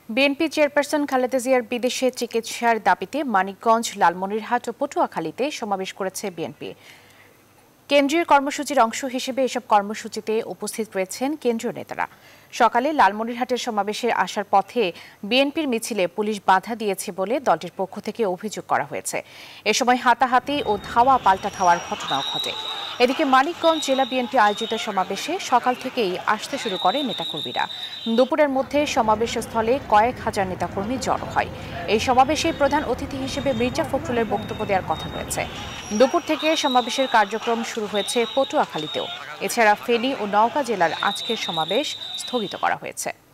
BNP chairperson Khaleda জিয়ার বিদেশে চিকিৎসার দাবিতে মানিকগঞ্জ, লালমনিরহাট ও পটুয়াখালীতে সমাবেশ করেছে বিএনপি। কেন্দ্রীয় কর্মসূচির অংশ হিসেবে এসব কর্মসূচিতে উপস্থিত রয়েছেন কেন্দ্রীয় নেতারা। সকালে লালমনিরহাটের সমাবেশে আসার পথে বিএনপির মিছিলে পুলিশ বাধা দিয়েছে বলে দলটির পক্ষ থেকে অভিযোগ করা হয়েছে। এ সময় হাতাহাতি ও ধাওয়া পাল্টা ধাওয়ার ঘটনাও ঘটে। এদিকে মানিকগঞ্জ জেলা বিএনপি আয়োজিত সমাবেশে সকাল থেকেই আসতে শুরু করে নেতাকর্মীরা। দুপুরের মধ্যে সমাবেশস্থলে কয়েক হাজার নেতাকর্মী জড়ো হয়। এই সমাবেশে প্রধান অতিথি হিসেবে মির্জা ফখরুলের বক্তব্য দেওয়ার কথা রয়েছে। দুপুর থেকে সমাবেশের কার্যক্রম শুরু হয়েছে পটুয়াখালীতেও। এছাড়া ফেনী ও নওগাঁ জেলার আজকের সমাবেশ স্থগিত করা হয়েছে।